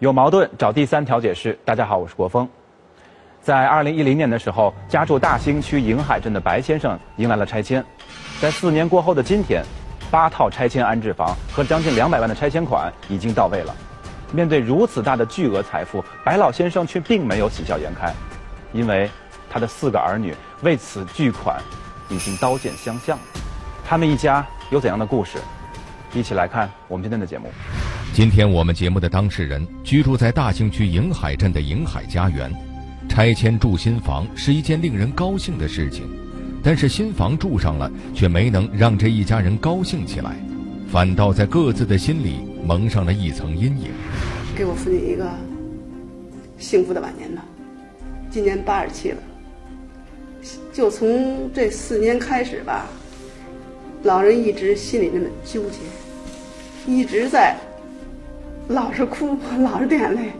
有矛盾找第三调解室。大家好，我是国峰。在2010年的时候，家住大兴区迎海镇的白先生迎来了拆迁。在4年过后的今天，8套拆迁安置房和将近200万的拆迁款已经到位了。面对如此大的巨额财富，白老先生却并没有喜笑颜开，因为他的4个儿女为此巨款已经刀剑相向。他们一家有怎样的故事？一起来看我们今天的节目。 今天我们节目的当事人居住在大兴区迎海镇的迎海家园，拆迁住新房是一件令人高兴的事情，但是新房住上了，却没能让这一家人高兴起来，反倒在各自的心里蒙上了一层阴影。 给我父亲一个幸福的晚年吧，今年87了。就从这4年开始吧，老人一直心里那么纠结，一直在老是哭，老是掉眼泪，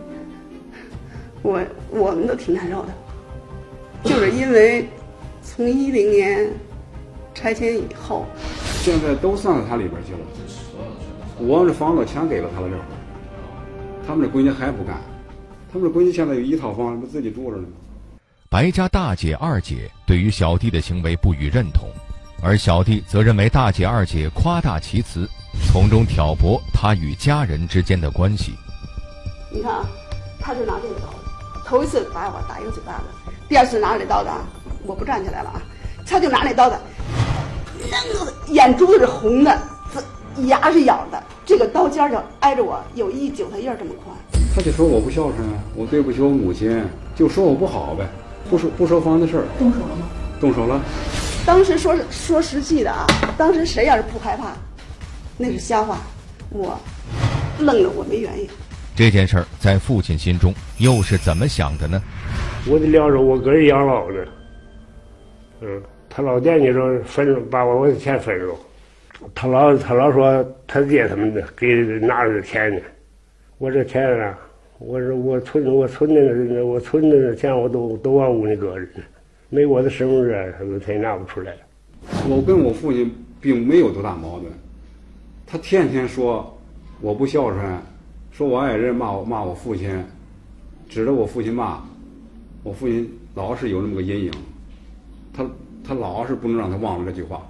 我们都挺难受的，就是因为从10年拆迁以后， 现在都算到他里边去了。我们这房子全给了他了，这会儿他们这闺女还不干，他们这闺女现在有1套房，不自己住着呢。 白家大姐、二姐对于小弟的行为不予认同，而小弟则认为大姐、二姐夸大其词，从中挑拨他与家人之间的关系。 你看啊，他就拿这个刀，头一次把我打一个嘴巴子，第2次拿这刀子啊，我不站起来了啊，他就拿那刀子，那个眼珠子是红的，牙是咬的，这个刀尖就挨着我有一韭菜叶这么宽。 他就说我不孝顺，我对不起我母亲，就说我不好呗，不说房的事儿。 动手了吗？ 动手了。 当时说实际的啊，当时谁要是不害怕，那是瞎话，我愣了，我没原因。 这件事儿在父亲心中又是怎么想的呢？ 我得聊着我个人养老呢，他老惦记着把我的钱分了，他老说他爹他们的给拿着钱呢，我这钱啊，我存的钱我都往屋里搁着呢，没我的身份证他也拿不出来。 我跟我父亲并没有多大矛盾，他天天说我不孝顺，说我爱人骂我父亲，指着我父亲骂，我父亲老是有那么个阴影，他老是不能让他忘了这句话。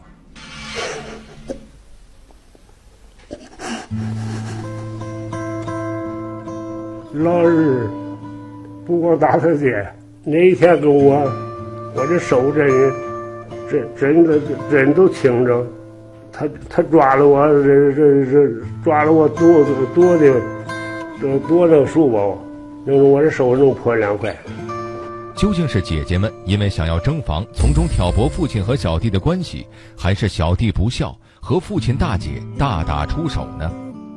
老是不光打他爹，那一天跟我这手针都青着，他抓了我抓了我多的书包，我这手能破2块。 究竟是姐姐们因为想要争房，从中挑拨父亲和小弟的关系，还是小弟不孝和父亲大姐大打出手呢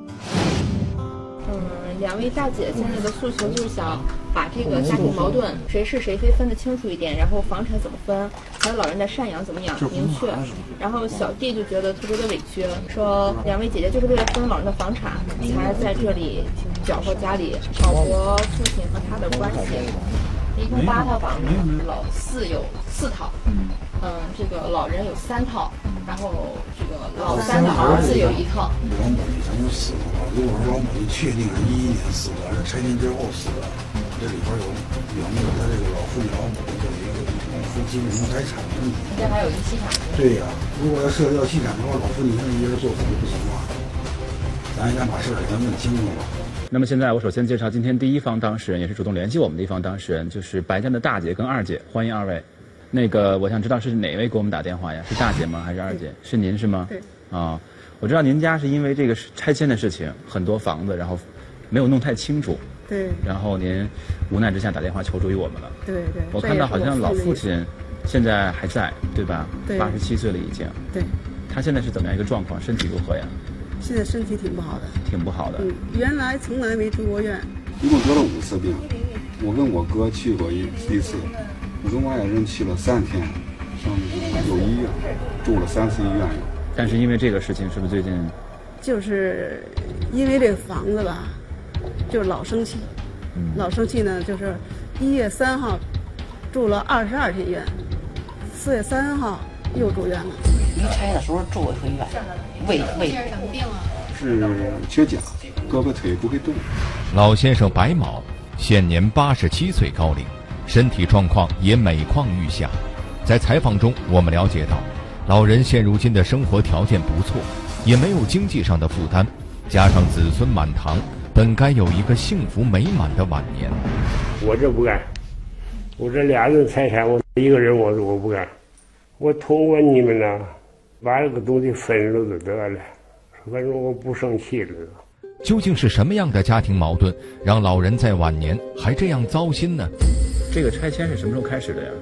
？2位大姐现在的诉求就是想把这个家庭矛盾谁是谁非分得清楚一点，然后房产怎么分，还有老人的赡养怎么明确。然后小弟就觉得特别的委屈，说2位姐姐就是为了分老人的房产，才在这里搅和家里，挑拨父亲和他的关系。一共8套房子，老4有4套，这个老人有3套，然后这个老3的儿子有1套。 我母以前有4个，如果说我母亲确定是11年4个，是拆迁之后4个，这里边有那个他这个老父亲老母这个夫妻共同财产的问题。 这还有遗产。 对呀，如果要涉及到遗产的话，老父亲现在一人做主就不行了，咱应该把事儿给他问清楚了。 那么现在我首先介绍今天第一方当事人，也是主动联系我们的一方当事人，就是白家的大姐跟二姐，欢迎2位。那个我想知道是哪位给我们打电话呀？是大姐吗？还是二姐？是您是吗？ 对。 啊，我知道您家是因为这个拆迁的事情，很多房子，然后没有弄太清楚。 对。 然后您无奈之下打电话求助于我们了。 对。 我看到好像老父亲现在还在，对吧？ 对。 87岁了已经。 对。 他现在是怎么样一个状况？身体如何呀？ 现在身体挺不好的。 挺不好的。 原来从来没住过院。 一共得了5次病，我跟我哥去过一次，我跟我爱人去了3天，上有医院，住了3次医院。 但是因为这个事情，是不是最近？ 就是因为这个房子吧，就是老生气，老生气呢，就是1月3号住了22天院，4月3号又住院了。 一拆的时候住过一回院，胃什么病啊？ 是缺钾， 胳膊腿不会动。 老先生白某现年87岁高龄，身体状况也每况愈下。在采访中，我们了解到，老人现如今的生活条件不错，也没有经济上的负担，加上子孙满堂，本该有一个幸福美满的晚年。 我这不干，我这俩人财产，我一个人我不干。我通过你们呢，把这个东西分了就得了，反正我不生气了。 究竟是什么样的家庭矛盾，让老人在晚年还这样糟心呢？ 这个拆迁是什么时候开始的呀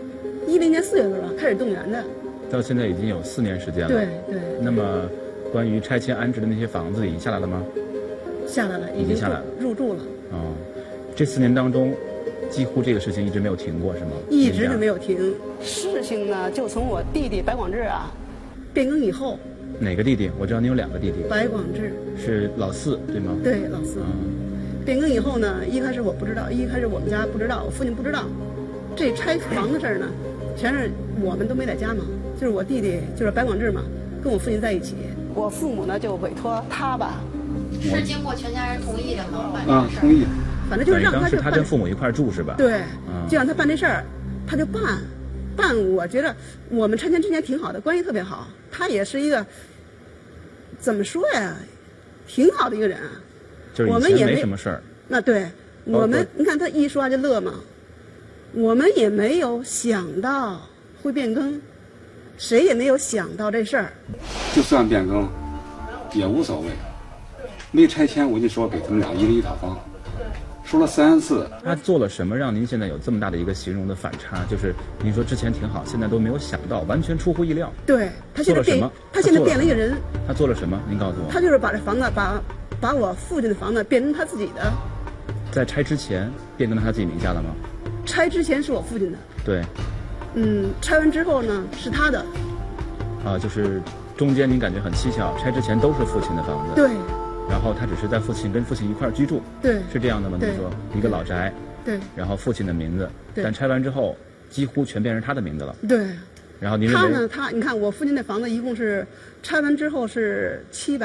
10年4月份吧，开始动员的。 到现在已经有4年时间了。 对对。 那么，关于拆迁安置的那些房子已经下来了吗？ 下来了，已经下来了， 入住了。 哦，这4年当中，几乎这个事情一直没有停过，是吗？ 一直就没有停。事情呢，就从我弟弟白广志啊变更以后。 哪个弟弟？我知道你有2个弟弟。 白广志是老4，对吗？ 对，老4。变更以后呢，一开始我不知道，一开始我们家不知道，我父亲不知道。这拆房的事儿呢，全是我们都没在家嘛，就是我弟弟，就是白广志嘛，跟我父亲在一起。我父母呢就委托他吧。 是经过全家人同意的吗？ 啊，同意。 反正就是让当时他跟父母一块住是吧？ 对，就让他办这事儿，他就办。我觉得我们拆迁之前挺好的，关系特别好。他也是一个怎么说呀，挺好的一个人。 就是以前没什么事儿。 那对我们，你看他一说话就乐嘛。我们也没有想到会变更，谁也没有想到这事儿。 就算变更，也无所谓。没拆迁，我就说给他们俩一人一套房。说了3次。 他做了什么让您现在有这么大的一个形容的反差？就是您说之前挺好，现在都没有想到，完全出乎意料。 对，他现在变了一个人。 他做了什么？您告诉我。 他就是把这房子把我父亲的房子变成他自己的。 在拆之前变更到他自己名下了吗？ 拆之前是我父亲的。 对。 拆完之后呢是他的。 就是中间您感觉很蹊跷，拆之前都是父亲的房子。 对。 然后他只是跟父亲一块居住。 对。 是这样的吗？您说一个老宅。 对。 然后父亲的名字。 对。 但拆完之后几乎全变成他的名字了。 对。 然后您认为你看我父亲那房子一共是拆完之后是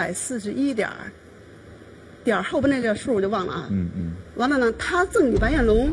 741点后边那个数我就忘了啊。完了呢，他赠与白彦龙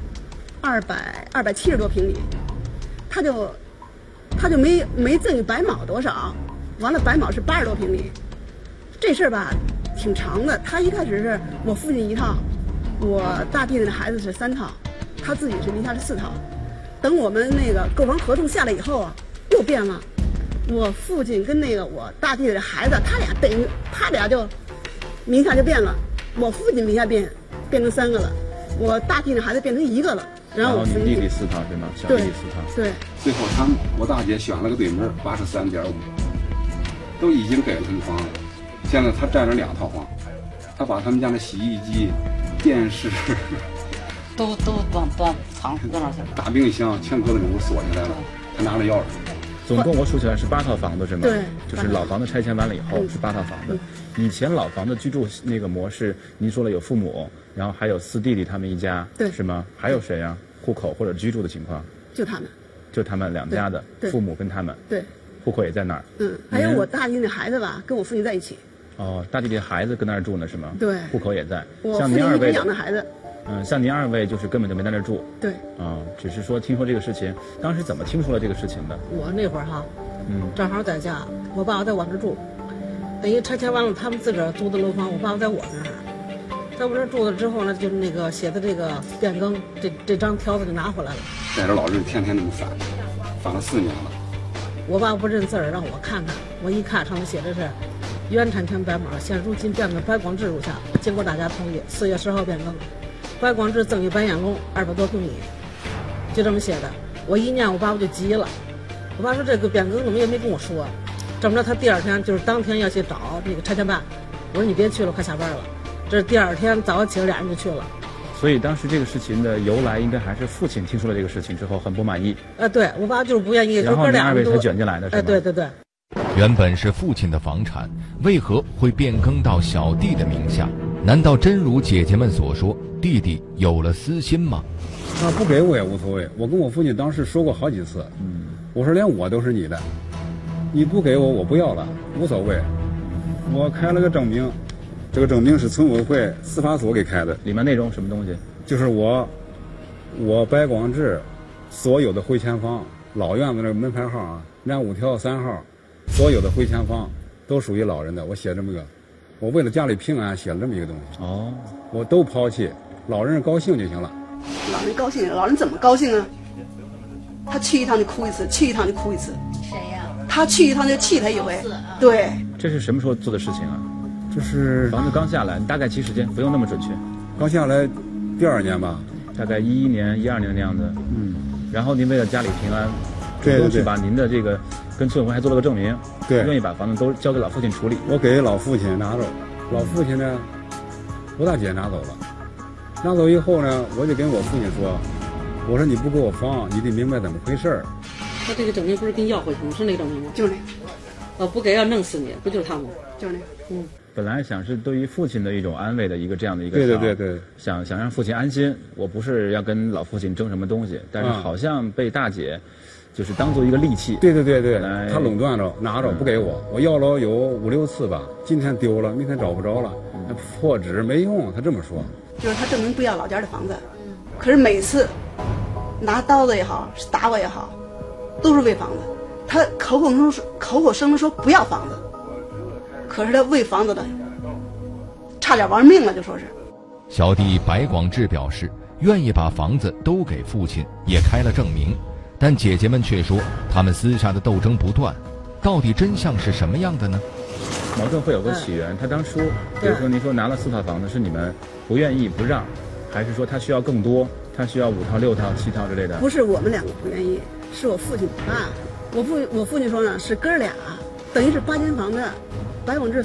270多平米，他就没赠与白卯多少。完了，白卯是80多平米。这事儿吧挺长的。他一开始是我父亲1套，我大弟弟的孩子是3套，他自己是名下是4套。等我们那个购房合同下来以后啊，又变了。我父亲跟那个我大弟弟的孩子，他俩就名下就变了。我父亲名下变成3个了，我大弟弟的孩子变成1个了。然后我你弟弟4套对吗？小弟弟4套。 对。 最后我大姐选了个对门，83.5，都已经给了他们房了。现在他占着2套房，他把他们家的洗衣机、电视都藏搁哪去了？ 大冰箱全搁在里屋锁起来了，他拿了钥匙。 总共我数起来是8套房子是吗？ 对， 就是老房子拆迁完了以后是8套房子。以前老房子居住那个模式，您说了有父母，然后还有4弟弟他们一家， 对， 是吗？还有谁啊？户口或者居住的情况？ 就他们。 就他们2家的父母跟他们。 对。 户口也在那儿。 还有我大弟弟的孩子吧，跟我父亲在一起。 哦，大弟弟的孩子跟那儿住呢是吗？ 对。 户口也在。 我父亲养的孩子。 像您2位就是根本就没在那儿住。 对。 只是说听说这个事情，当时怎么听说了这个事情的？ 我那会儿哈，正好在家，我爸爸在我这住，等于拆迁完了，他们自个儿租的楼房，我爸爸在我那儿，在我这住了之后呢，就是那个写的这个变更，这张条子就拿回来了。 带着老人天天那么翻了4年了。 我爸不认字儿，让我看看，我一看上面写的是原产权白码，现如今变更白广志如下，经过大家同意，4月10号变更，白广志赠与白彦龙200多平米，就这么写的。我一念，我爸爸就急了。我爸说这个变更怎么也没跟我说，这么着他第2天就是当天要去找那个拆迁办，我说你别去了，快下班了。这是第2天早上起来2人就去了。 所以当时这个事情的由来，应该还是父亲听说了这个事情之后很不满意。 对我爸就是不愿意， 然后你2位才卷进来的是吗？ 对。 原本是父亲的房产，为何会变更到小弟的名下？难道真如姐姐们所说，弟弟有了私心吗？ 不给我也无所谓，我跟我父亲当时说过好几次，我说连我都是你的，你不给我不要了，无所谓。我开了个证明， 这个证明是村委会司法所给开的， 里面内容什么东西？ 就是我白广志所有的回迁房，老院子那个门牌号啊，25条3号，所有的回迁房都属于老人的。我写这么个，我为了家里平安写了这么一个东西。 哦， 我都抛弃，老人高兴就行了。 老人高兴，老人怎么高兴啊？他去一趟就哭一次，去一趟就哭一次。 谁呀？ 他去一趟就气他一回。对。 这是什么时候做的事情啊？ 就是房子刚下来，大概其时间不用那么准确。 刚下来第2年吧， 大概11年、12年的样子。然后您为了家里平安，主动去把您的这个跟村委会还做了个证明， 对， 愿意把房子都交给老父亲处理。 我给老父亲拿走，老父亲呢，我大姐拿走了。拿走以后呢，我就跟我父亲说，我说你不给我房，你得明白怎么回事儿。 他这个证明不是给你要回去吗？是那个证明吗？ 就是那个。 不给要弄死你，不就是他吗？ 就是那个。 本来想是对于父亲的一种安慰的一个这样的一个对， 想让父亲安心。我不是要跟老父亲争什么东西，但是好像被大姐就是当做一个利器。 对，他垄断着拿着不给我，我要了有5、6次吧，今天丢了，明天找不着了，破纸没用，他这么说。 就是他证明不要老家的房子，可是每次拿刀子也好，打我也好，都是为房子。他口口声声说不要房子，可是他为房子的，差点玩命了，就说是。 小弟白广志表示愿意把房子都给父亲，也开了证明，但姐姐们却说他们私下的斗争不断，到底真相是什么样的呢？ 矛盾会有个起源，他当初比如说您说拿了4套房子，是你们不愿意不让，还是说他需要更多，他需要5套、6套、7套之类的？ 不是我们2个不愿意，是我父亲不干。我父亲说呢，是哥俩，等于是8间房子，白广志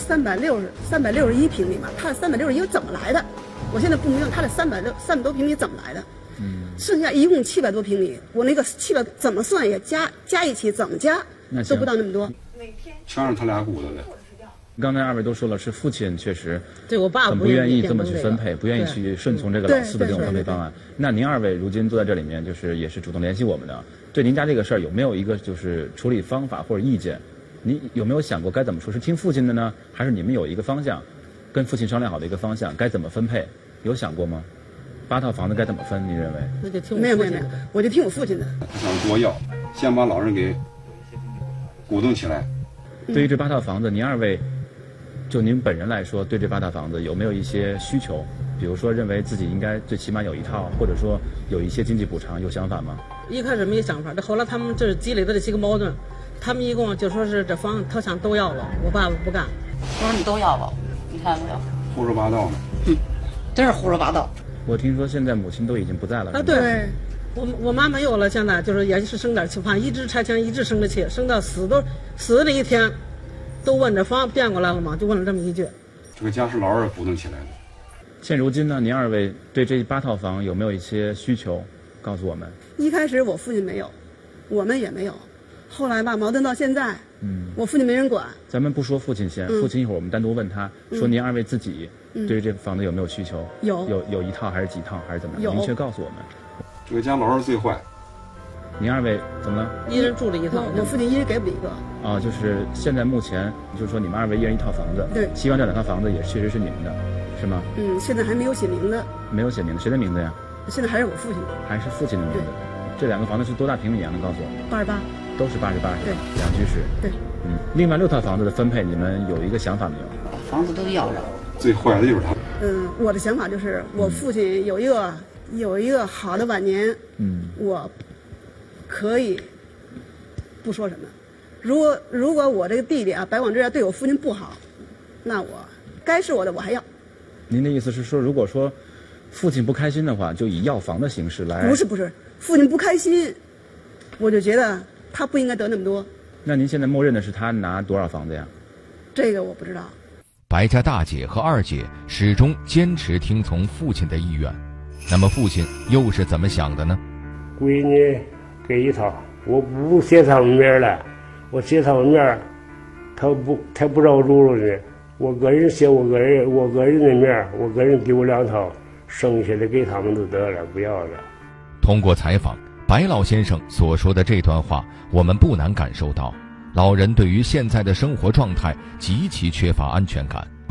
361平米嘛，他的361怎么来的？我现在不明白他的300多平米怎么来的。剩下一共700多平米，我那个700怎么算也加一起怎么加都不到那么多。 全是他俩鼓捣的。 刚才2位都说了，是父亲确实对我爸很不愿意这么去分配，不愿意去顺从这个老四的这种分配方案。那您2位如今坐在这里面，就是也是主动联系我们的，对您家这个事儿有没有一个就是处理方法或者意见？你有没有想过该怎么说？是听父亲的呢，还是你们有一个方向，跟父亲商量好的一个方向，该怎么分配？有想过吗？8套房子该怎么分？您认为？ 那就听没有，我就听我父亲的。 他想多要，先把老人给鼓动起来。 对于这8套房子，您2位，就您本人来说，对这8套房子有没有一些需求？比如说认为自己应该最起码有1套，或者说有一些经济补偿，有想法吗？ 一开始没想法，后来他们这积累的这些个矛盾，他们一共就说是这房子他想都要了，我爸爸不干。 我说你都要吧，你看没有？ 胡说八道呢。 真是胡说八道。 我听说现在母亲都已经不在了。 对，我妈没有了，现在就是也是生点气，反正一直拆迁，一直生着气，生到死的那一天，都问这房变过来了吗？就问了这么一句。 这个家是老二鼓动起来的。 现如今呢，您2位对这8套房有没有一些需求？告诉我们。 一开始我父亲没有，我们也没有，后来吧，矛盾到现在，我父亲没人管。 咱们不说父亲先，父亲一会儿我们单独问他，说您2位自己对于这房子有没有需求？有1套还是几套还是怎么样？明确告诉我们。 这个家老二最坏。 您2位怎么了？ 一人住了1套， 我父亲一人给我1个。 啊，就是现在目前就是说你们2位一人1套房子， 对， 希望这2套房子也确实是你们的，是吗？ 现在还没有写名字。 没有写名字，谁的名字呀？ 现在还是我父亲的。 还是父亲的名字。这2个房子是多大平米啊？能告诉我 88。 都是88， 对 ，2居室。 对。 另外6套房子的分配，你们有一个想法没有？ 把房子都要着。 最坏的就是他。 我的想法就是我父亲有一个好的晚年，我可以不说什么。如果我这个弟弟啊，白广志对我父亲不好，那我该是我的我还要。 您的意思是说，如果说父亲不开心的话，就以要房的形式来？ 不是，父亲不开心，我就觉得他不应该得那么多。 那您现在默认的是他拿多少房子呀？ 这个我不知道。 白家大姐和2姐始终坚持听从父亲的意愿，那么父亲又是怎么想的呢？ 闺女给1套，我不写他们名了，我写他们名，他不让我入了呢。我个人写我个人的名，我个人给我2套，剩下的给他们就得了，不要了。 通过采访，白老先生所说的这段话，我们不难感受到，老人对于现在的生活状态极其缺乏安全感。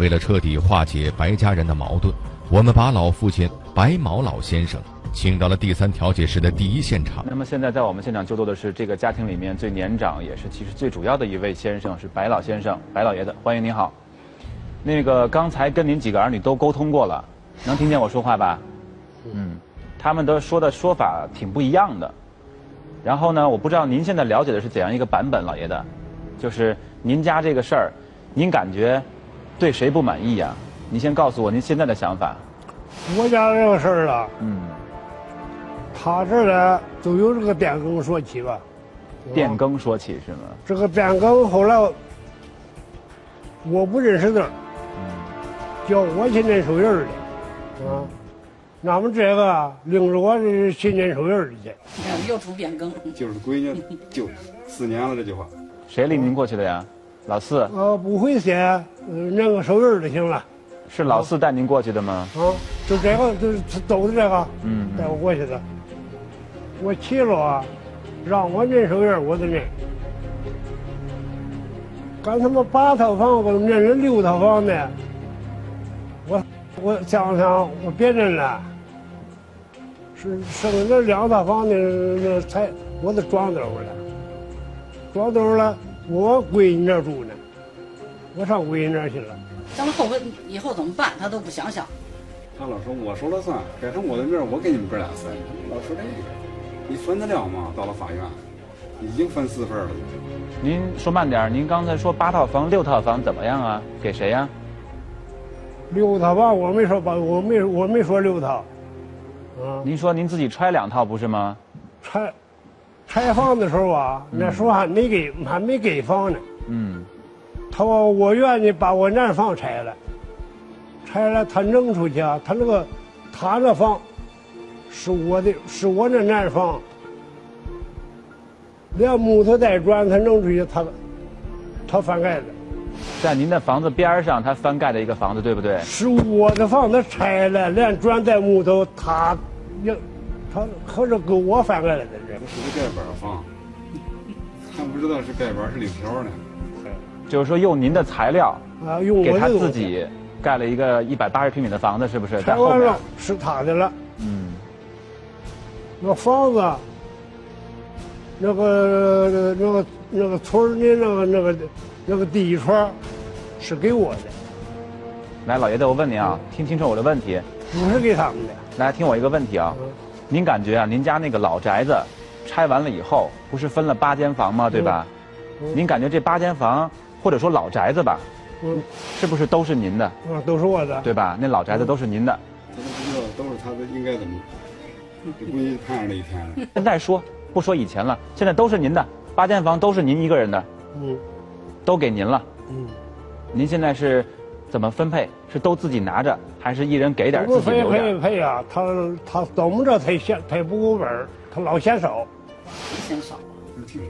为了彻底化解白家人的矛盾，我们把老父亲白毛老先生请到了第三调解室的第一现场。 那么现在在我们现场就坐的是这个家庭里面最年长，也是其实最主要的一位先生，是白老先生，白老爷子，欢迎您好。那个刚才跟您几个儿女都沟通过了，能听见我说话吧？他们都说的说法挺不一样的。然后呢，我不知道您现在了解的是怎样一个版本，老爷子，就是您家这个事儿，您感觉对谁不满意呀？您先告诉我您现在的想法。 我家这个事儿啊，他这儿呢就有这个变更说起吧。 变更说起是吗？ 这个变更后来我不认识字儿，叫我去认手印儿的，那么这个领着我去认手印儿的去。 又出变更， 就是闺女就4年了这句话。 谁领您过去的呀？老四。 不会写，认个手印儿就行了。 是老四带您过去的吗？ 就这个，就是走的这个，带我过去的。我去了，让我认手印儿，我就认。刚他妈8套房，我认了6套房呢。我想想，我别认了。剩下2套房呢，那才我都装兜了。装兜了，我闺女那儿住呢，我上闺女那儿去了。 咱们以后怎么办？他都不想想。 他老说我说了算，改成我的名儿，我给你们哥俩分。老说这个，你分得了吗？到了法院，已经分4份了。 您说慢点，您刚才说8套房、6套房怎么样啊？给谁呀 ？6套房我没说我没说6套。 您说您自己拆2套不是吗？ 拆房的时候啊，那时候还没给房呢。他说我愿意把我那房拆了，他扔出去啊，他那房是我那南房，连木头带砖他扔出去，他翻盖的。 在您的房子边上，他翻盖的一个房子，对不对？ 是我的房子拆了，连砖带木头，他可是给我翻盖了的人。 是个盖板房，还不知道是盖板是领条呢。 就是说用您的材料用给他自己盖了一个180平米的房子，是不是？ 拆完了是他的了。那房子，那个村里那个地串是给我的。 来，老爷子，我问您啊，听清楚我的问题。 不是给他们的。 来，听我一个问题啊，您感觉啊，您家那个老宅子拆完了以后，不是分了8间房吗？对吧？您感觉这8间房，或者说老宅子吧，是不是都是您的？ 都是我的， 对吧？那老宅子都是您的。 他都不知道，都是他的，应该怎么？这闺女盼着那一天了。 现在不说以前了，现在都是您的，8间房都是您一个人的，都给您了。您现在是怎么分配？是都自己拿着，还是一人给点自己留点？ 配啊！他怎么着他不够本儿，他老嫌少。 嫌少。 挺少。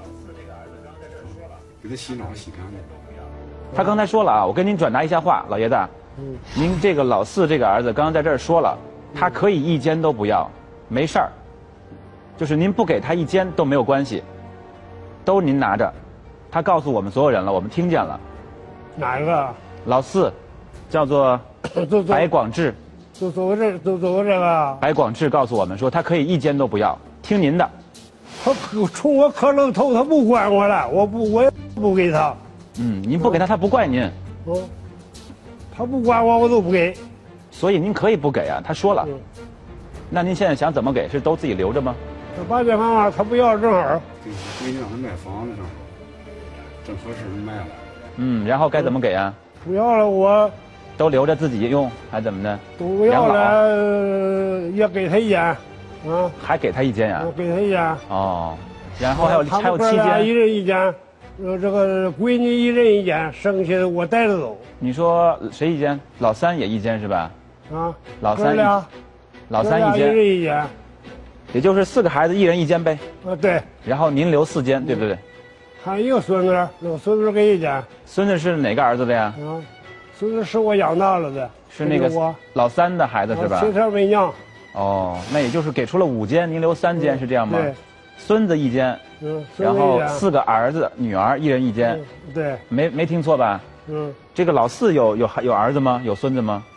给他洗脑洗干净。 他刚才说了啊，我跟您转达一下话，老爷子，您这个老四这个儿子刚刚在这儿说了，他可以1间都不要，没事儿，就是您不给他1间都没有关系，都您拿着。他告诉我们所有人了，我们听见了。 哪一个？ 老四，叫做白广志。 走这个。 白广志告诉我们说，他可以1间都不要，听您的。 他冲我磕了头，他不管我了，我也不给他。 您不给他，他不怪您。 他不管我都不给。 所以您可以不给啊，他说了。那您现在想怎么给？是都自己留着吗？ 这8间房啊，他不要正好。 闺女让他买房子正好，正合适卖了。 然后该怎么给啊？ 不要了，我都留着自己用，还怎么的？ 不要了，也给他1间。 还给他1间呀？ 我给他1间。 哦，然后还有7间， 一人1间，这个闺女一人1间，剩下的我带着走。 你说谁1间？老三也1间是吧？老三1间， 一人1间， 也就是4个孩子1人1间呗。 对。 然后您留4间，对不对？ 还有一个孙子，那个孙子给1间。 孙子是哪个儿子的呀？ 孙子是我养大了的， 是那个老3的孩子是吧？ 亲生没娘。 那也就是给出了5间，您留3间是这样吗？ 对。 孙子1间，然后4个儿子女儿1人1间。 对。 没听错吧？ 这个老四有儿子吗？有孙子吗？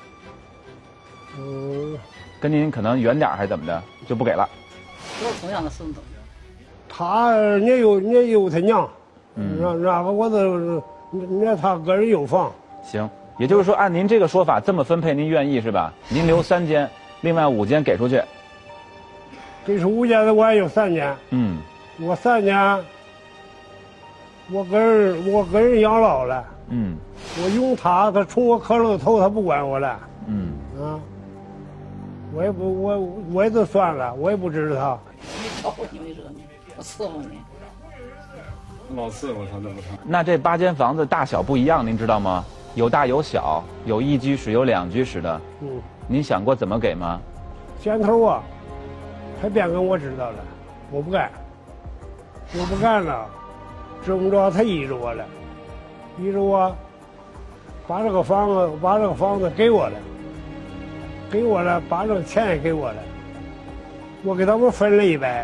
跟您可能远点还是怎么的，就不给了。 都是同样的孙子。 他也有他娘，那个我都那他个人有房。 行，也就是说按您这个说法这么分配，您愿意是吧？您留3间，另外5间给出去。 给出5间的我也有3间。我3间，我个人养老了。我用他冲我磕了个头，他不管我了。我也就算了，我也不支持他。 没招呼你，没惹你，我伺候你。 老伺候他都不成。 那这8间房子大小不一样，您知道吗？有大有小，有1居室，有2居室的。您想过怎么给吗？ 先头啊，他变更我知道了，我不干了，这么着他依着我了，依着我，把这个房子给我了，把这个钱也给我了，我给他们分了100，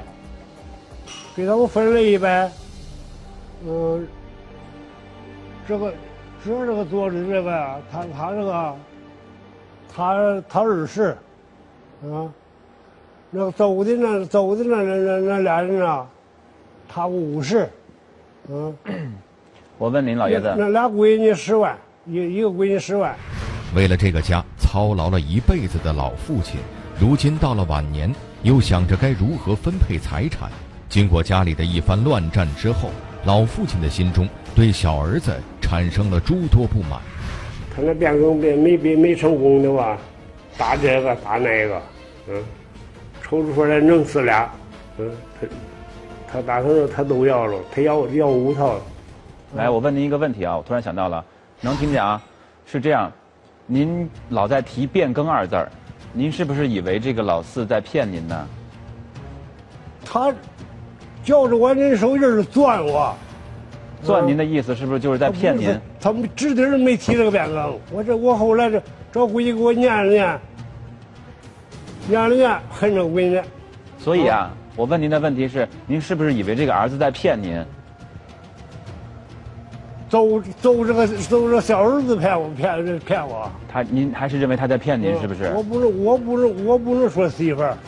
这个做的这个，他20，那个走的那俩人啊，他50， 我问您老爷子， 那俩闺女10万，一个闺女10万。 为了这个家操劳了一辈子的老父亲，如今到了晚年，又想着该如何分配财产。经过家里的一番乱战之后，老父亲的心中对小儿子产生了诸多不满。 他那变更没成功的话，打这个打那个，抽出来弄死俩，他打算说他都要了，他要5套了。 来，我问您一个问题啊，我突然想到了，能听见啊？是这样，您老在提变更2字儿，您是不是以为这个老四在骗您呢？ 他叫着我那手劲儿钻我， 钻您的意思是不是就是在骗您？ 他们指定没提这个变更，我后来找闺女给我念了念，恨这个闺女。 所以啊，我问您的问题是，您是不是以为这个儿子在骗您？ 走这个小儿子骗我。 您还是认为他在骗您，是不是？ 我不能说媳妇儿。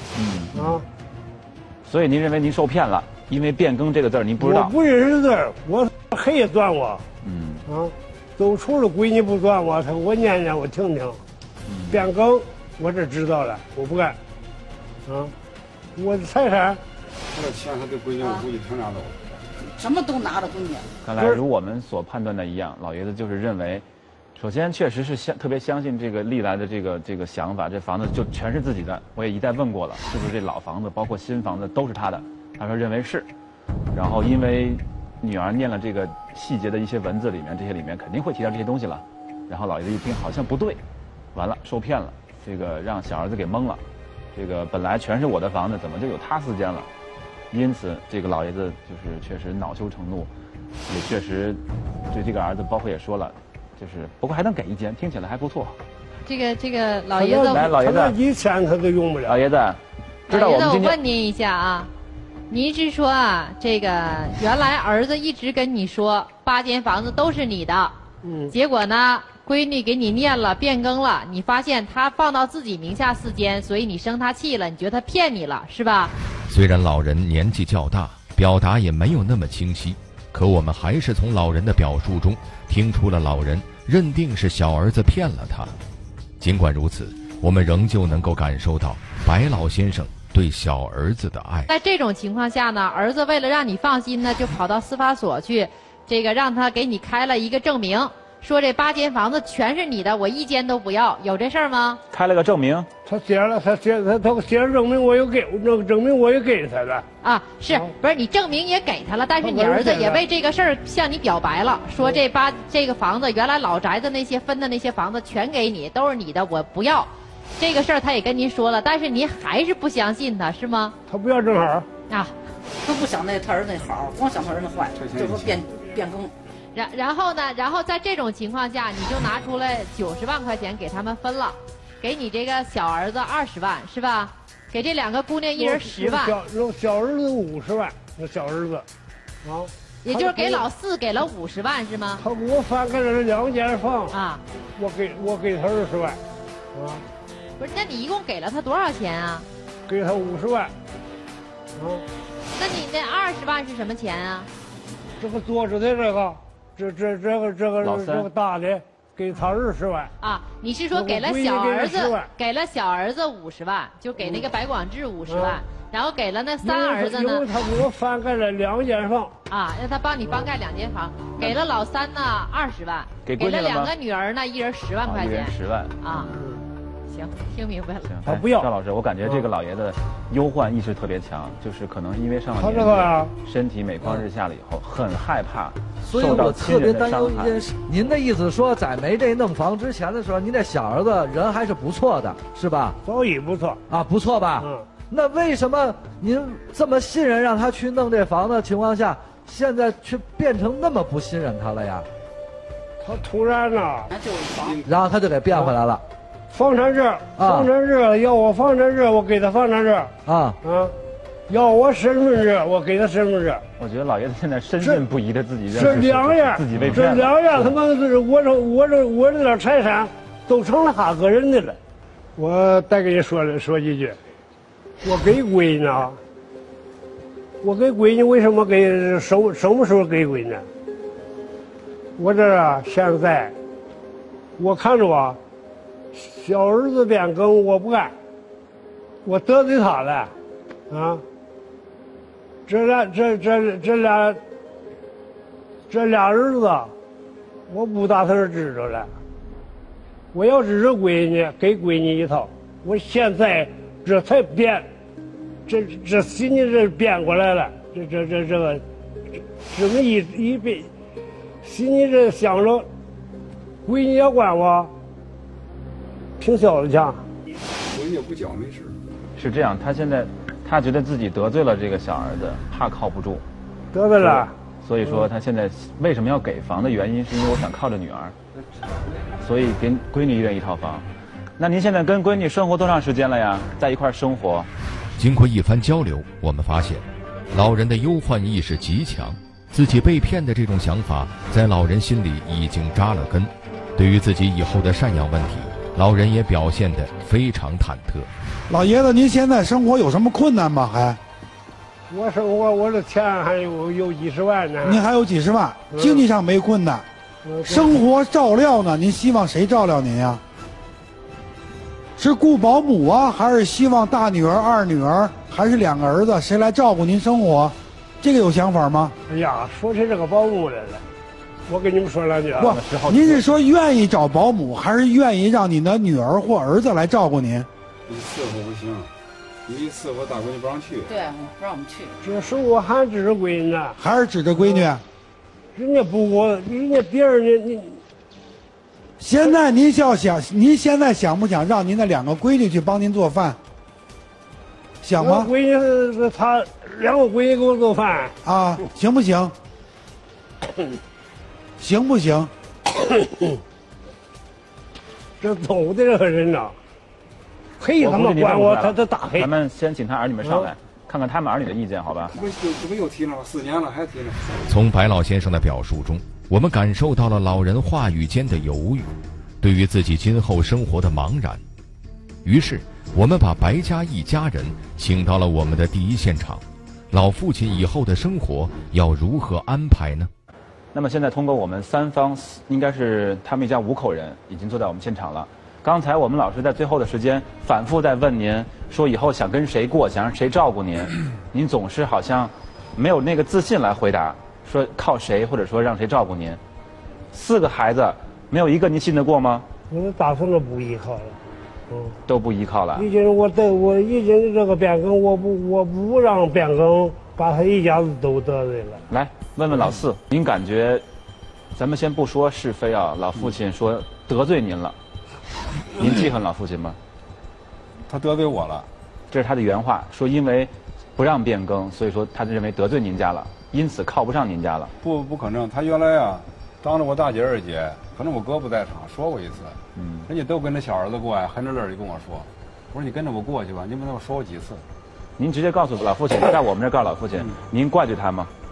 所以您认为您受骗了，因为变更这个字儿您不知道。 我不认识字儿，我黑也钻我。都除了闺女不钻我，我念念我听听。变更我这知道了，我不干。我的财产， 他的钱他对闺女我估计全拿走了。 什么都拿着闺女。 看来如我们所判断的一样，老爷子就是认为，首先确实是特别相信这个历来的这个想法，这房子就全是自己的。我也一再问过了，是不是这老房子包括新房子都是他的？他说认为是。然后因为女儿念了这个细节的一些文字里面，这些里面肯定会提到这些东西了。然后老爷子一听好像不对，完了受骗了，这个让小儿子给蒙了。这个本来全是我的房子，怎么就有他4间了？因此，这个老爷子就是确实恼羞成怒，也确实对这个儿子，包括也说了，就是不过还能给1间，听起来还不错。 这个老爷子， 来，老爷子 ，1钱他都用不了。 老爷子，知道我们今天， 我问您一下啊，您是说啊，这个原来儿子一直跟你说8间房子都是你的，结果呢，闺女给你念了变更了，你发现他放到自己名下4间，所以你生他气了，你觉得他骗你了，是吧？ 虽然老人年纪较大，表达也没有那么清晰，可我们还是从老人的表述中听出了老人认定是小儿子骗了他。尽管如此，我们仍旧能够感受到白老先生对小儿子的爱。 在这种情况下呢，儿子为了让你放心呢，就跑到司法所去，这个让他给你开了一个证明，说这8间房子全是你的，我1间都不要，有这事儿吗？ 开了个证明， 他写了证明，我又给那个证明我也给他了。 啊，不是你证明也给他了，但是你儿子也为这个事儿向你表白了，说这个房子原来老宅的那些分的那些房子全给你，都是你的，我不要。这个事儿他也跟您说了，但是您还是不相信他，是吗？ 他不要正好啊， 都不想他儿子那好，光想他儿子坏，就说变更。 然后呢？然后在这种情况下，你就拿出来90万块钱给他们分了，给你这个小儿子20万，是吧？给这2个姑娘1人10万。 小儿子50万，那小儿子， 也就是给老四给了50万是吗？ 他给我翻盖了2间房啊， 我给他20万，啊， 不是，那你一共给了他多少钱啊？ 给他50万，啊， 那你那20万是什么钱啊？ 这个坐着的这个大的给他20万啊，你是说给了小儿子50万，就给那个白广智50万。然后给了那3儿子呢？ 因为他给我翻盖了2间房啊，让他帮你翻盖2间房，给了老3呢20万，给了2个女儿呢，1人10万块钱， 一人10万啊。行，听明白了。 行，不要赵老师，我感觉这个老爷子忧患意识特别强，就是可能因为上了年纪，身体每况日下了以后，很害怕受到亲人的伤害。所以我特别担忧一件事， 您的意思说，在没这弄房之前的时候，您这小儿子人还是不错的，是吧？ 早已不错啊，不错吧？嗯。那为什么您这么信任让他去弄这房的情况下，现在却变成那么不信任他了呀？ 他突然呢， 然后他就给变回来了。 房产证，房产证要我房产证，我给他房产证。要我身份证，我给他身份证。 我觉得老爷子现在深信不疑的自己认识这2样， 自己被骗了。这2样他妈是我这点财产都成了他个人的了。我再给你说几句。我给闺呢，我给闺女为什么给什么时候给闺女？我这啊，现在我看着啊，小儿子变更我不干，我得罪他了，啊，这俩儿子，我不打算支着了，我要支着闺女，给闺女一套，我现在。这才变，这心里这变过来了，这么一变，心里这想着，闺女要管我，挺小的强。 闺女不教没事。 是这样，他现在他觉得自己得罪了这个小儿子，怕靠不住。 得罪了。 所以说他现在为什么要给房的原因，是因为我想靠着女儿，所以给闺女1人1套房。那您现在跟闺女生活多长时间了呀？在一块生活。 经过一番交流，我们发现，老人的忧患意识极强，自己被骗的这种想法在老人心里已经扎了根。对于自己以后的赡养问题，老人也表现得非常忐忑。 老爷子，您现在生活有什么困难吗？还？ 我生活，我这钱还有几十万呢。 您还有几十万，经济上没困难，生活照料呢？您希望谁照料您呀？是雇保姆啊，还是希望大女儿、二女儿，还是2个儿子，谁来照顾您生活？这个有想法吗？ 哎呀，说起这个保姆来了，我跟你们说2句啊。 不，您是说愿意找保姆，还是愿意让你的女儿或儿子来照顾您？ 你伺候不行，你一伺候大闺女不让去。 对，不让我们去。 这是我还指着闺女呢。 还是指着闺女？ 人家不我，人家别人你。 现在您您现在想不想让您的2个闺女去帮您做饭？想吗？ 闺女，她2个闺女给我做饭啊，行不行？行不行？ 这走的这个人呐，黑他妈管我，他大黑。 咱们先请他儿女们上来，看看他们儿女的意见，好吧？ 这不又提了4年了，还提了。 从白老先生的表述中，我们感受到了老人话语间的犹豫，对于自己今后生活的茫然。于是我们把白家一家人请到了我们的第一现场，老父亲以后的生活要如何安排呢？ 那么现在通过我们3方，应该是他们一家5口人已经坐在我们现场了。刚才我们老师在最后的时间反复在问您，说以后想跟谁过，想让谁照顾您，您总是好像没有那个自信来回答，说靠谁或者说让谁照顾您。4个孩子没有一个您信得过吗？ 我打算都不依靠了。 都不依靠了。 已经我已经这个变更，我不让变更，把他一家子都得罪了。 来问问老4，您感觉，咱们先不说是非啊，老父亲说得罪您了，您记恨老父亲吗？ 他得罪我了， 这是他的原话，说因为不让变更，所以说他认为得罪您家了，因此靠不上您家了。 不可能，他原来啊，当着我大姐二姐，可能我哥不在场，说过一次。人家都跟着小儿子过呀，含着泪就跟我说：“我说你跟着我过去吧，你们那么说我几次。” 您直接告诉老父亲，在我们这告诉老父亲，您怪罪他吗？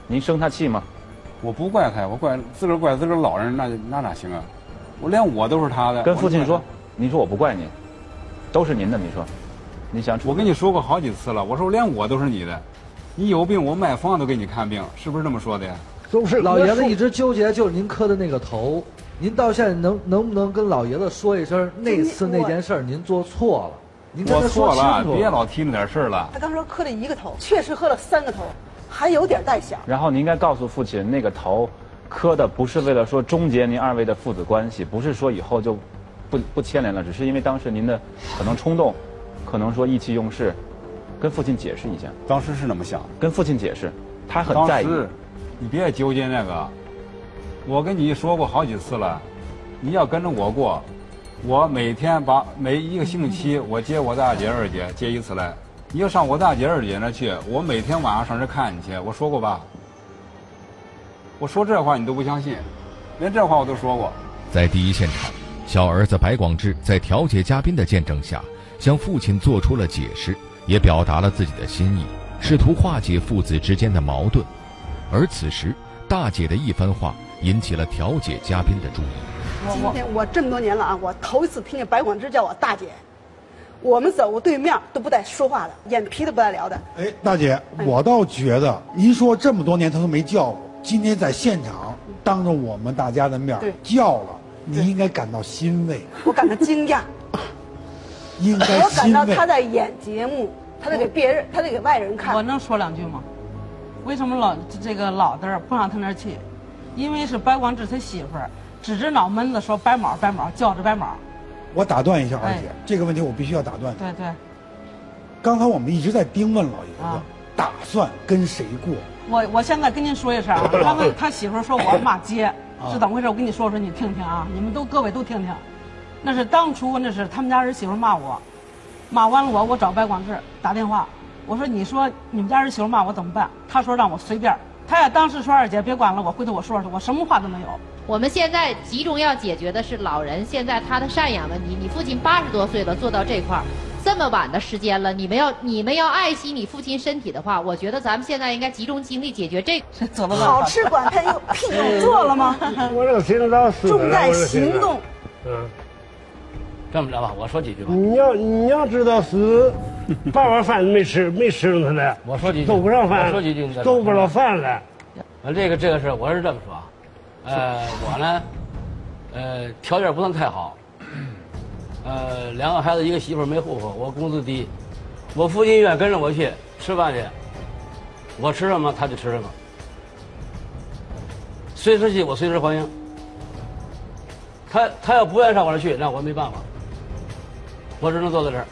您生他气吗？ 我不怪他，我怪自个儿老人，那哪行啊？我连我都是他的。 跟父亲说，您说我不怪您，都是您的。你说，你想？ 我跟你说过好几次了，我说连我都是你的，你有病我卖房都给你看病，是不是这么说的呀？ 都是老爷子一直纠结，就是您磕的那个头。您到现在能不能跟老爷子说一声，那次那件事您做错了？您跟他说清楚。 我错了，别老提那点事儿了。 他刚说磕了1个头，确实磕了3个头，还有点带响。 然后你应该告诉父亲，那个头磕的不是为了说终结您2位的父子关系，不是说以后就不牵连了，只是因为当时您的可能冲动，可能说意气用事，跟父亲解释一下。 当时是那么想， 跟父亲解释，他很在意。 当时你别纠结那个。我跟你说过好几次了，你要跟着我过，我每一个星期我接我大姐二姐接一次来，你要上我大姐二姐那去，我每天晚上上这看你去，我说过吧？我说这话你都不相信，连这话我都说过。 在第一现场，小儿子白广智在调解嘉宾的见证下，向父亲做出了解释，也表达了自己的心意，试图化解父子之间的矛盾。而此时，大姐的一番话引起了调解嘉宾的注意。 今天我这么多年了啊，我头一次听见白广智叫我大姐，我们走过对面都不带说话的，眼皮都不带聊的。 哎，大姐，我倒觉得您说这么多年他都没叫过，今天在现场当着我们大家的面叫了，你应该感到欣慰。 我感到惊讶， 应该欣慰。 我感到他在演节目，他在给别人，他在给外人看。 我能说2句吗？为什么老的不让他那儿去？因为是白广智他媳妇儿指着脑门子说白毛白毛，叫着白毛。 我打断一下二姐，这个问题我必须要打断你。 对对。 刚才我们一直在盯问老爷子，打算跟谁过？ 我现在跟您说一声啊，他媳妇儿说我骂街，是怎么回事？我跟你说，你听听啊，你们各位都听听。那是当初那是他们家儿媳妇骂我，骂完了我找白广智打电话，我说你说你们家儿媳妇骂我怎么办？他说让我随便。他也当时说二姐别管了，我回头我说，我什么话都没有。 我们现在集中要解决的是老人现在他的赡养问题。你父亲80多岁了，做到这块儿，这么晚的时间了，你们要爱惜你父亲身体的话，我觉得咱们现在应该集中精力解决这个。 走了好吃管他有屁用，做了吗？ 我这个心到死， 重在行动。 这么着吧，我说几句吧。 你要知道死，把碗饭没吃上他了。 我说几句， 都不上饭。 我说几句， 都不了饭了。 这个事我是这么说，我呢，条件不算太好，2个孩子1个媳妇没户口，我工资低，我父亲愿跟着我去吃饭去，我吃什么他就吃什么，随时去我随时欢迎。他要不愿上我这去，那我没办法，我只能坐在这儿。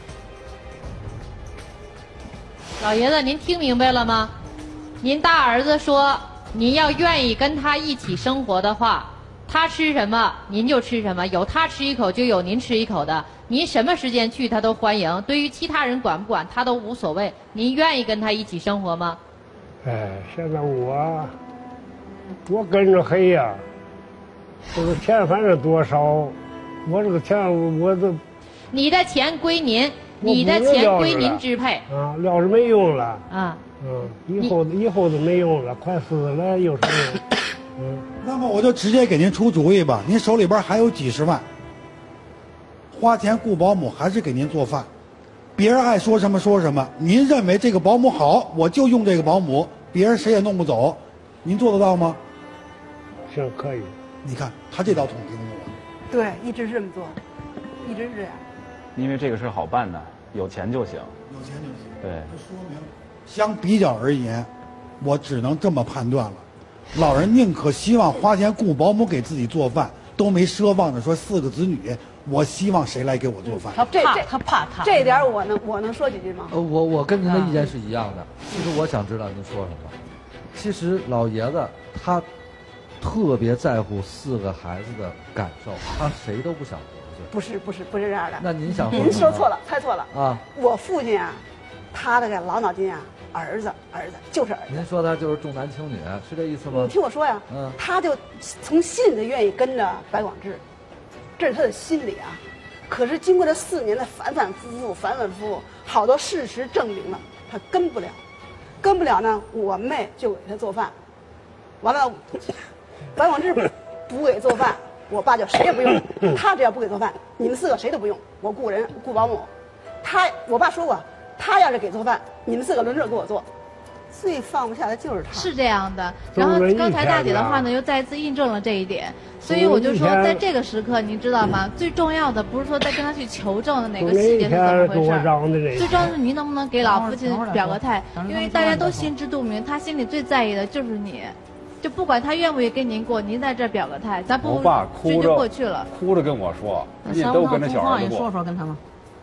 老爷子，您听明白了吗？您大儿子说，您要愿意跟他一起生活的话，他吃什么您就吃什么，有他吃一口就有您吃一口的，您什么时间去他都欢迎，对于其他人管不管他都无所谓。您愿意跟他一起生活吗？ 现在我跟着黑呀，这个钱反正多少，我这个钱我都。 你的钱归您，你的钱归您支配。 要是没用了。以后都没用了，快死了有什么用？ 那么我就直接给您出主意吧，您手里边还有几十万，花钱雇保姆还是给您做饭，别人爱说什么说什么，您认为这个保姆好，我就用这个保姆，别人谁也弄不走，您做得到吗？ 行，可以。 你看他这道捅钉子了。 对，一直是这么做，一直是这样。 因为这个事好办的，有钱就行。 有钱就行。 对。 这说明，相比较而言，我只能这么判断了。老人宁可希望花钱雇保姆给自己做饭，都没奢望着说4个子女，我希望谁来给我做饭。 他怕他。 这点我能说几句吗？ 我跟您的意见是一样的。其实我想知道您说什么。其实老爷子他特别在乎4个孩子的感受，他谁都不想得罪。 不是这样的。 那您想说？ 您说错了，猜错了啊！ 我父亲啊，他这个老脑筋啊，儿子就是儿子。 您说他就是重男轻女，是这意思吗？ 你听我说呀，他就从心里愿意跟着白广智，这是他的心理啊。可是经过这4年的反反复复，好多事实证明了他跟不了呢。我妹就给他做饭， 完了，白广志不给做饭，我爸就谁也不用。他只要不给做饭，你们4个谁都不用，我雇人雇保姆。我爸说过，他要是给做饭，你们4个轮着给我做。最放不下的就是他。 是这样的。然后刚才大姐的话呢，又再次印证了这一点。所以我就说，在这个时刻，您知道吗？最重要的不是说再跟他去求证的哪个细节是怎么回事，最重要的是您能不能给老父亲表个态，因为大家都心知肚明，他心里最在意的就是你。就不管他愿不愿意跟您过，您在这表个态，咱不追究过去了。 哭着跟我说，你都跟着小儿子过。 说说跟他们。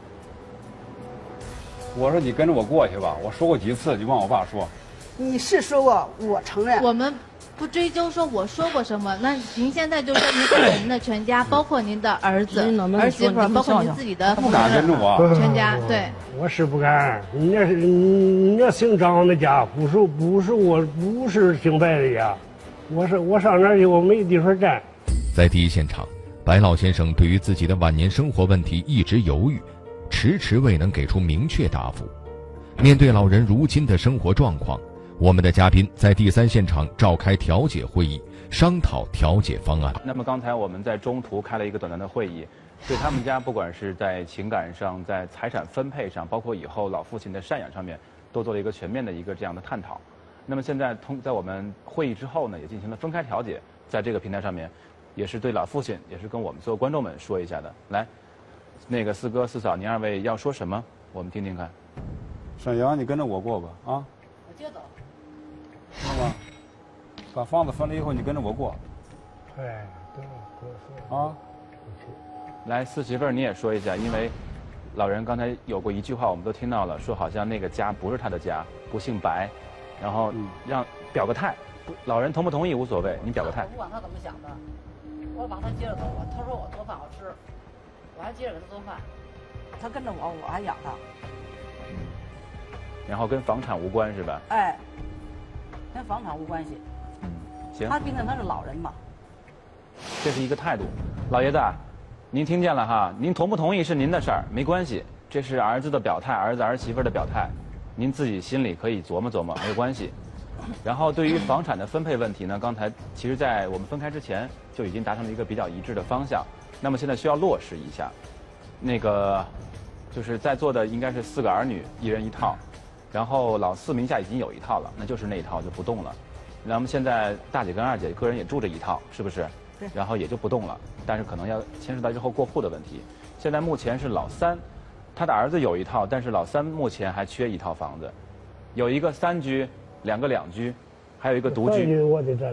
我说你跟着我过去吧，我说过几次，就往我爸说。 你是说过，我承认。 我们不追究说我说过什么，那您现在就说您跟着您的全家，包括您的儿子、儿媳妇，包括您自己的不敢跟着我全家，对。 我是不敢，你那姓张的家不是姓白的家，我上那儿去我没地方站。 在第一现场，白老先生对于自己的晚年生活问题一直犹豫，迟迟未能给出明确答复。面对老人如今的生活状况，我们的嘉宾在第3现场召开调解会议，商讨调解方案。 那么刚才我们在中途开了一个短暂的会议，对他们家不管是在情感上、在财产分配上，包括以后老父亲的赡养上面，都做了一个全面的一个这样的探讨。那么现在在我们会议之后呢，也进行了分开调解，在这个平台上面，也是对老父亲，也是跟我们所有观众们说一下的。来，那个4哥4嫂，您2位要说什么？我们听听看。 沈阳，你跟着我过吧，啊？ 我接走。 知道吗？把房子分了以后，你跟着我过。 哎，对， 啊。 来，4媳妇儿你也说一下，因为老人刚才有过一句话，我们都听到了，说好像那个家不是他的家，不姓白，然后让表个态，老人同不同意无所谓，你表个态。 不管他怎么想的，我把他接着走了。他说我做饭好吃，我还接着给他做饭。他跟着我，我还养他。 然后跟房产无关是吧？ 哎，跟房产无关系。 行。 他毕竟他是老人嘛。 这是一个态度，老爷子，您听见了哈？您同不同意是您的事儿，没关系。这是儿子的表态，儿子儿媳妇的表态，您自己心里可以琢磨琢磨，没有关系。然后对于房产的分配问题呢，刚才其实在我们分开之前就已经达成了一个比较一致的方向。那么现在需要落实一下，那个就是在座的应该是4个儿女，1人1套。然后老4名下已经有1套了，那就是那一套就不动了。那么现在大姐跟2姐个人也住着1套，是不是？ 对。 然后也就不动了，但是可能要牵涉到日后过户的问题。现在目前是老3，他的儿子有1套，但是老3目前还缺1套房子，有一个3居，2个2居，还有一个独居。 3居我得占。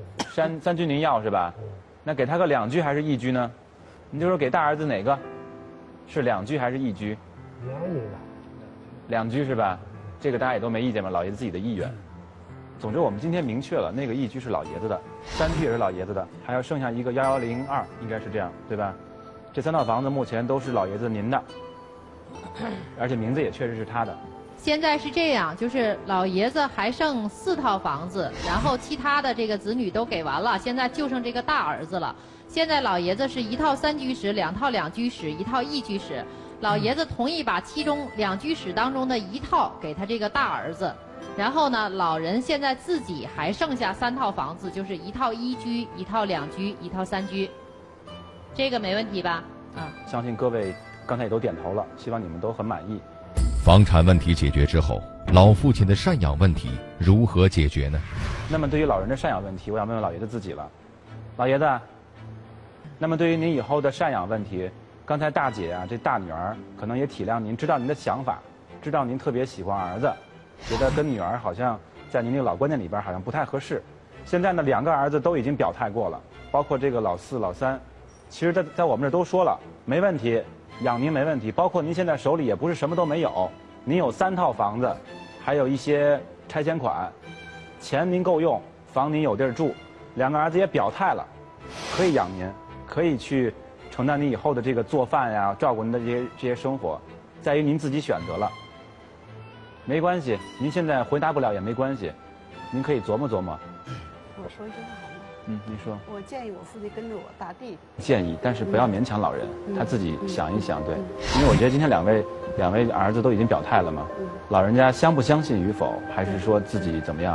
3居您要是吧？那给他个2居还是1居呢？你就说给大儿子哪个？是2居还是1居 ？2居吧。 2居是吧？这个大家也都没意见吧？老爷子自己的意愿。总之，我们今天明确了，那个1居是老爷子的，3居也是老爷子的，还要剩下一个1102，应该是这样，对吧？这3套房子目前都是老爷子您的，而且名字也确实是他的。 现在是这样，就是老爷子还剩4套房子，然后其他的这个子女都给完了，现在就剩这个大儿子了。现在老爷子是1套3居室，2套2居室，1套1居室。老爷子同意把其中2居室当中的1套给他这个大儿子，然后呢，老人现在自己还剩下3套房子，就是1套1居、1套2居、1套3居，这个没问题吧？啊， 相信各位刚才也都点头了，希望你们都很满意。 房产问题解决之后，老父亲的赡养问题如何解决呢？ 那么对于老人的赡养问题，我想问问老爷子自己了。老爷子，那么对于您以后的赡养问题，刚才大姐啊，这大女儿可能也体谅您，知道您的想法，知道您特别喜欢儿子，觉得跟女儿好像在您那个老观念里边好像不太合适。现在呢，2个儿子都已经表态过了，包括这个老4、老3，其实在我们这都说了，没问题，养您没问题。包括您现在手里也不是什么都没有，您有3套房子，还有一些拆迁款，钱您够用，房您有地儿住，2个儿子也表态了，可以养您，可以去承担你以后的这个做饭呀、照顾您的这些生活，在于您自己选择了。没关系，您现在回答不了也没关系，您可以琢磨琢磨。 我说一句话好吗？ 您说。 我建议我父亲跟着我大弟。 建议，但是不要勉强老人，他自己想一想，对。因为我觉得今天两位儿子都已经表态了嘛，老人家相不相信与否，还是说自己怎么样，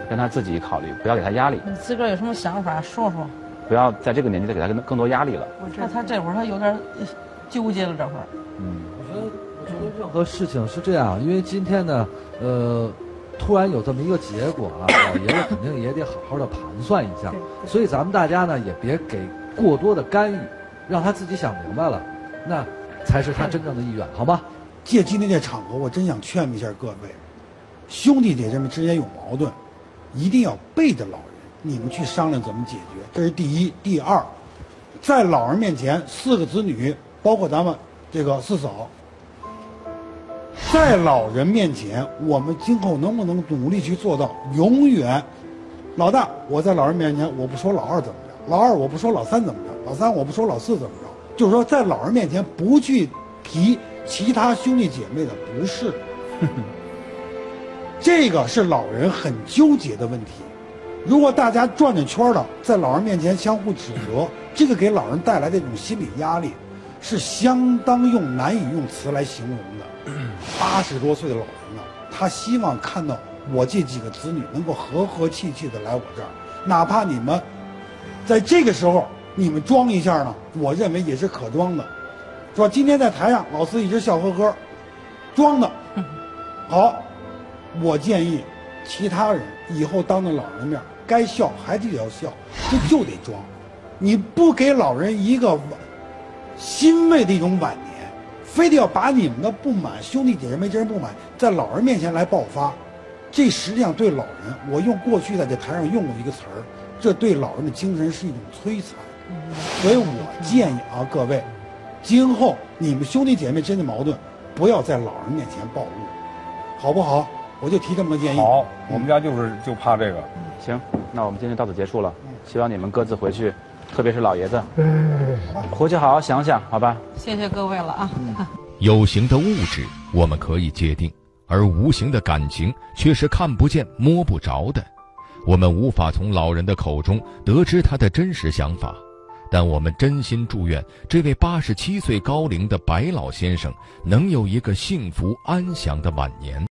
让他自己考虑，不要给他压力。 你自个儿有什么想法说说？ 不要在这个年纪再给他更多压力了。 我知道他这会儿他有点纠结了，这会儿。 我觉得任何事情是这样，因为今天呢，突然有这么一个结果啊，老爷子肯定也得好好的盘算一下。所以咱们大家呢也别给过多的干预，让他自己想明白了，那才是他真正的意愿，好吗？ 借今天这场合，我真想劝一下各位，兄弟姐妹之间有矛盾，一定要背着老人，你们去商量怎么解决，这是第一。第二，在老人面前，4个子女，包括咱们这个4嫂，在老人面前，我们今后能不能努力去做到永远，老大我在老人面前我不说老二怎么着，老二我不说老三怎么着，老三我不说老四怎么着，就是说在老人面前不去提其他兄弟姐妹的不是，这个是老人很纠结的问题。如果大家转着圈的在老人面前相互指责，这个给老人带来的这种心理压力，是相当难以用词来形容的。80多岁的老人了，他希望看到我这几个子女能够和和气气的来我这儿，哪怕你们在这个时候你们装一下呢，我认为也是可装的。说今天在台上老四一直笑呵呵，装的好，我建议其他人以后当着老人的面该笑还得要笑，这就得装。你不给老人一个欣慰的一种晚年，非得要把你们的不满，兄弟姐妹之间不满在老人面前来爆发，这实际上对老人，我用过去在这台上用过一个词儿，这对老人的精神是一种摧残。所以我建议啊，各位，今后你们兄弟姐妹之间的矛盾不要在老人面前暴露，好不好？我就提这么个建议。 好，我们家就怕这个。 行，那我们今天到此结束了。希望你们各自回去，特别是老爷子，回去好好想想，好吧？ 谢谢各位了啊。 有形的物质我们可以界定，而无形的感情却是看不见摸不着的，我们无法从老人的口中得知他的真实想法。但我们真心祝愿这位87岁高龄的白老先生能有一个幸福安详的晚年。